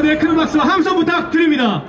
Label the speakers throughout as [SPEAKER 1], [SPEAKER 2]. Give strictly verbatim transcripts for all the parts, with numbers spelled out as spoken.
[SPEAKER 1] 여러분의 큰 박수와 함성 부탁드립니다.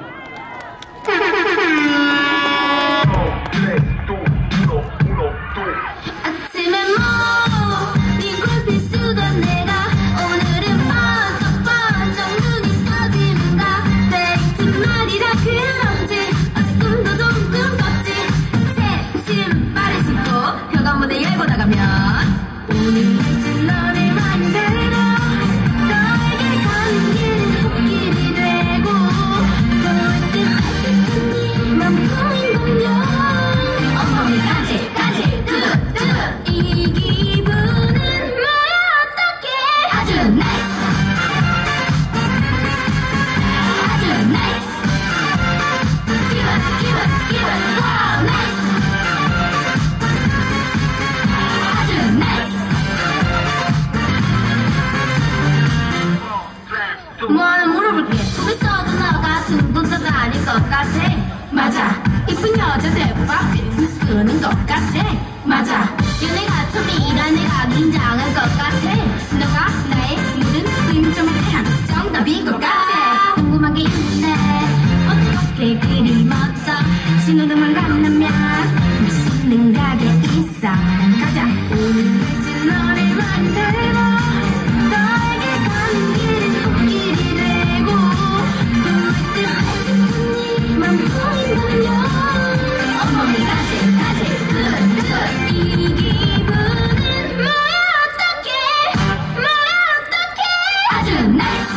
[SPEAKER 2] 뭐 하나 물어볼게. 속에 써도 너 같은 분자가 아닐 것 같아. 맞아. 이쁜 여자 대박 피트니스 끄는 것 같아. 맞아. 연애가 처음이라 내가 긴장할 것 같아. 너가 나의 모든 의문점을 대한 정답인 것 같아. 궁금한 게 있네. 어떻게 그리 멋져. 신호등만 건너면 무슨 능력이 있어. 가자. 오늘 왠지 너를 만들고 너에게 가는 길은 꽃길이 되고 그때 만 보인다면 온몸이 가지 가지 끝끝 이 기분은 뭐야 어떡해 뭐야 어떡해 아주 나이스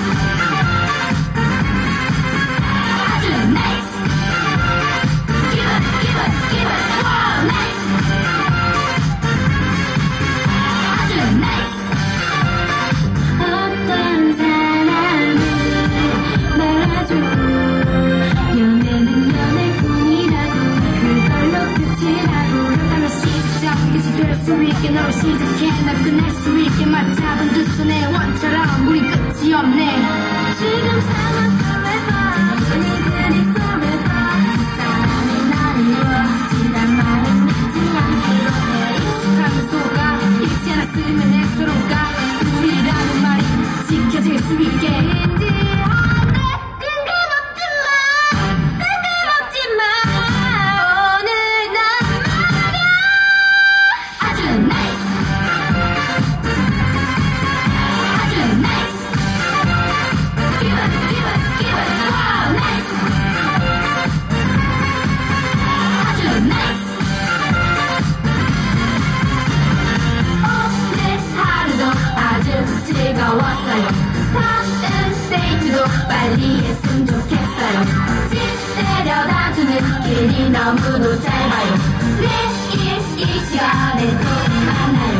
[SPEAKER 2] 아주 나이스 give it give it give it wow 나이스 아주 나이스 어떤 사람을 말아줘 연애는 연애뿐이라고 그걸로 끝이라고 그렇다면 시작 끝이 될 수 있게 너로 시작해 날 끝낼 수 있게 맞잡은 두 손의 원처럼 우리 끝이 없네 지금 상황 forever 우리들이 forever 사랑이 나를 이루어지란 말은 믿지 않기로 해 익숙함을 속아 잃지 않았으면 내 서로가 우리라는 말이 지켜질 수 있게 즐거웠어요. 다음 데이트도 빨리 했으면 좋겠어요. 집 데려다주는 길이 너무도 짧아요. 내일 이 시간에 또 만나요.